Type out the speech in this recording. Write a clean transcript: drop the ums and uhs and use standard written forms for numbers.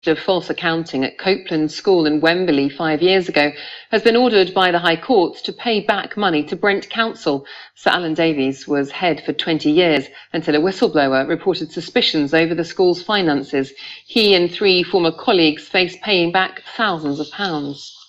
of false accounting at COPLAND School in Wembley 5 years ago has been ordered by the High Court to pay back money to Brent Council. Sir Alan Davies was head for 20 years until a whistleblower reported suspicions over the school's finances. He and 3 former colleagues face paying back thousands of pounds.